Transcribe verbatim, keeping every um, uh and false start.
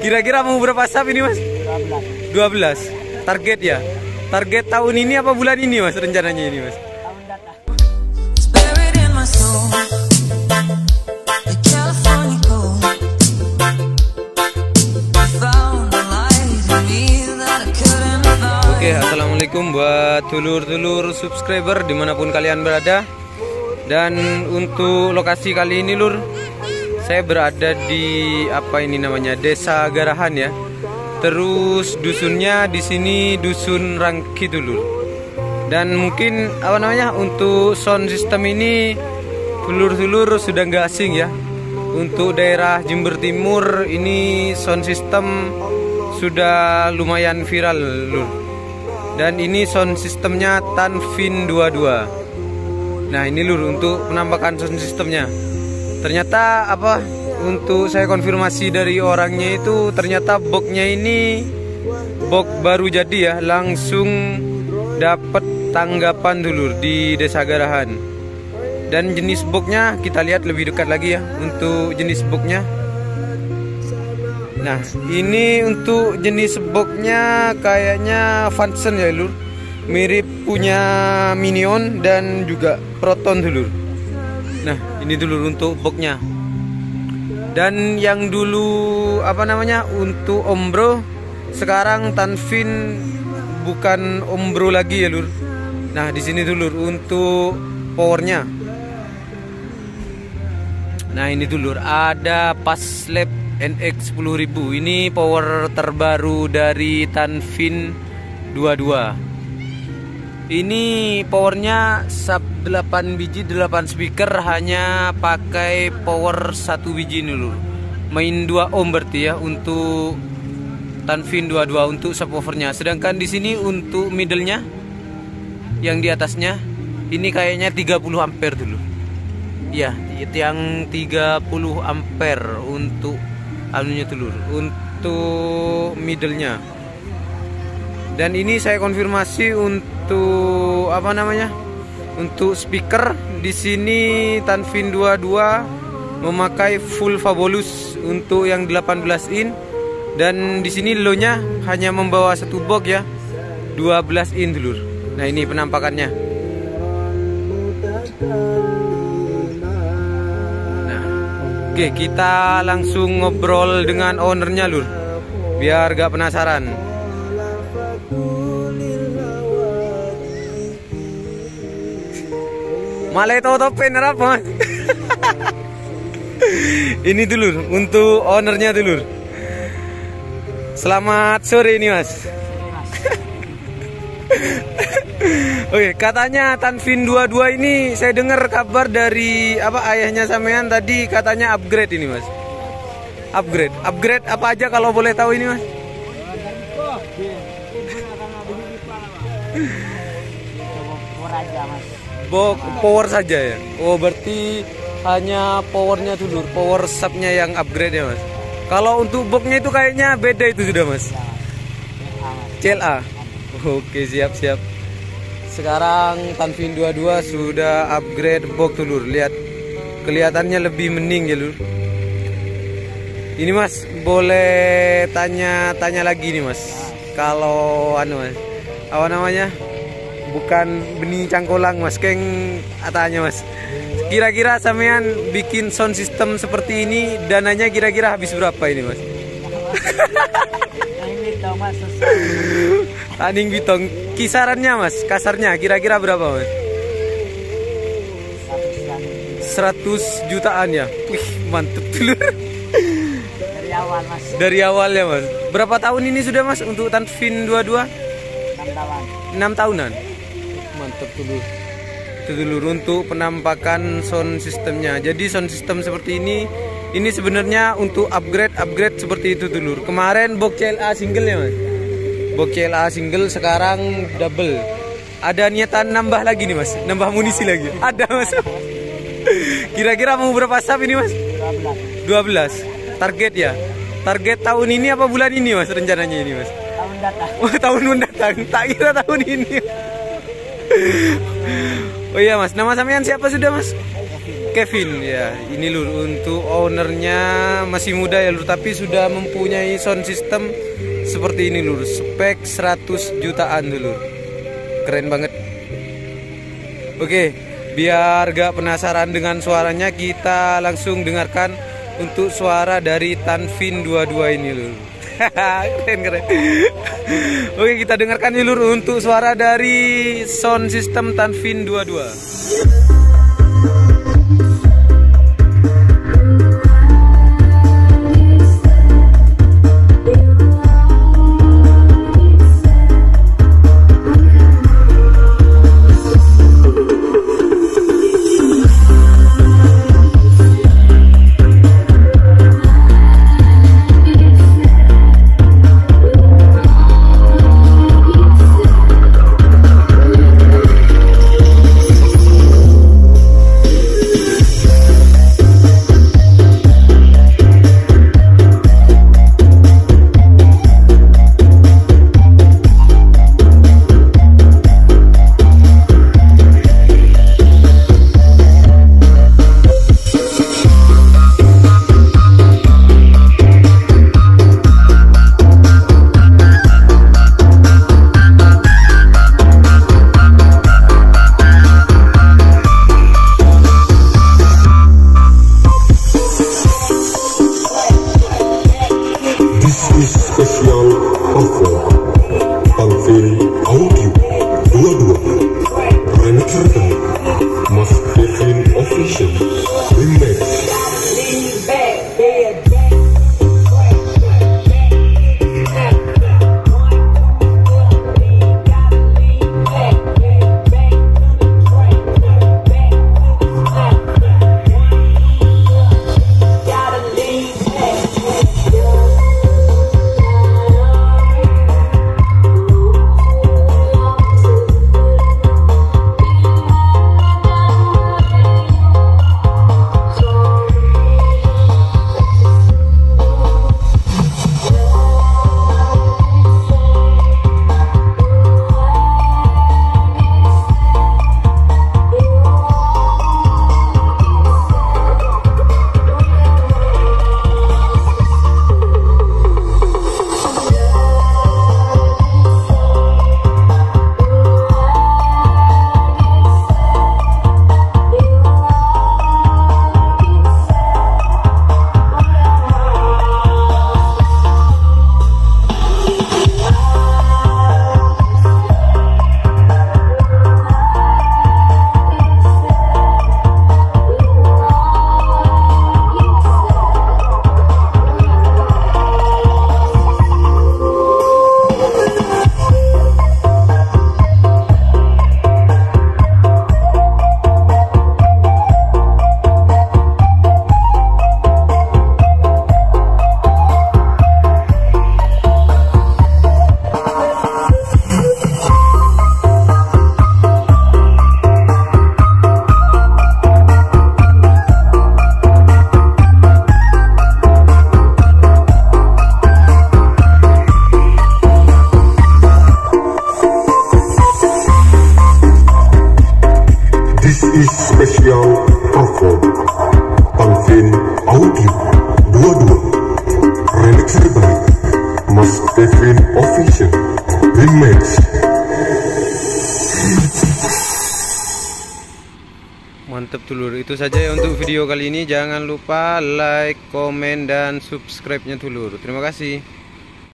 Kira-kira mau berapa sub ini mas? dua belas. Target ya? Target tahun ini apa bulan ini mas rencananya ini mas? Oke, assalamualaikum buat dulur-dulur subscriber dimanapun kalian berada. Dan untuk lokasi kali ini lur, saya berada di apa ini namanya Desa Garahan ya. Terus dusunnya di sini dusun Rangki dulur. Dan mungkin apa namanya untuk sound system ini dulur-dulur sudah nggak asing ya. Untuk daerah Jember Timur ini sound system sudah lumayan viral lur. Dan ini sound sistemnya Tanfin dua puluh dua. Nah ini lur untuk penampakan sound sistemnya. Ternyata apa? Untuk saya konfirmasi dari orangnya itu ternyata boxnya ini box baru jadi ya. Langsung dapat tanggapan dulur di Desa Garahan. Dan jenis boxnya kita lihat lebih dekat lagi ya. Untuk jenis boxnya. Nah ini untuk jenis boxnya kayaknya Function ya lur. Mirip punya Minion dan juga Proton dulur. Nah ini dulur untuk boxnya. Dan yang dulu apa namanya untuk Ombro, sekarang Tanfin bukan Ombro lagi ya lur. Nah di sini dulur untuk powernya. Nah ini dulur ada Paslab N X sepuluh ribu. Ini power terbaru dari Tanfin dua puluh dua. Ini powernya sub delapan biji, delapan speaker, hanya pakai power satu biji dulu. Main dua ohm berarti ya untuk Tanfin dua puluh dua untuk subwoofernya. Sedangkan di sini untuk middle-nya yang di atasnya ini kayaknya tiga puluh ampere dulu. Ya, yang tiga puluh ampere untuk anunya telur untuk middle-nya. Dan ini saya konfirmasi untuk apa namanya? Untuk speaker di sini Tanfin dua puluh dua memakai full Fabolous untuk yang delapan belas in, dan di sini low-nya hanya membawa satu box ya, dua belas in dulur. Nah, ini penampakannya. Nah, oke, kita langsung ngobrol dengan ownernya lur. Biar gak penasaran. Malah itu topen apa? Ini dulur untuk ownernya dulur. Selamat sore ini mas. Oke, katanya Tanfin dua puluh dua ini saya dengar kabar dari apa ayahnya sampean tadi katanya upgrade ini mas. Upgrade, upgrade apa aja kalau boleh tahu ini mas? Box power saja ya. Oh berarti hanya powernya dulu, power subnya yang upgrade ya mas. Kalau untuk boxnya itu kayaknya beda itu sudah mas. C L A. Oke siap siap. Sekarang Tanfin dua puluh dua sudah upgrade box dulu. Lihat kelihatannya lebih mending ya lur. Ini mas boleh tanya-tanya lagi nih mas. Kalau anu mas, apa namanya? Bukan benih cangkolang mas, keng atanya mas. Kira-kira sampean bikin sound system seperti ini dananya kira-kira habis berapa ini mas? Taning bitong kisarannya mas, kasarnya kira-kira berapa mas? seratus jutaan ya. Wih mantep dulu. Dari awal mas. Dari awal ya mas. Berapa tahun ini sudah mas untuk Tanfin dua puluh dua? enam tahun. enam tahunan. Mantap dulu. Itu dulu untuk penampakan sound sistemnya. Jadi sound system seperti ini, ini sebenarnya untuk upgrade upgrade seperti itu dulu. Kemarin box C L A single ya mas. Box C L A single, sekarang double. Ada niatan nambah lagi nih mas, nambah munisi lagi. Ada mas. Kira-kira mau berapa sub ini mas? dua belas. Target ya. Target tahun ini apa bulan ini mas rencananya ini mas? Tahun datang. Oh tahun mendatang. Tak kira tahun ini. Oh iya mas, nama sampean siapa sudah mas? Kevin ya. Ini lur, untuk ownernya masih muda ya lur, tapi sudah mempunyai sound system seperti ini lur. Spek seratus jutaan dulu. Keren banget. Oke, biar gak penasaran dengan suaranya, kita langsung dengarkan untuk suara dari Tanvin dua puluh dua ini lur. Keren keren. Oke, kita dengarkan nih lur untuk suara dari sound system Tanvin dua puluh dua. Spesial offer Tanvin Audio dua puluh dua remix terbaik Mas Kevin Official Remix. Spesial offer Tanvin Audio dua puluh dua remix terbaik Mas Kevin Official Remix. Mantap dulur, itu saja ya untuk video kali ini. Jangan lupa like, komen, dan subscribe-nya dulur. Terima kasih.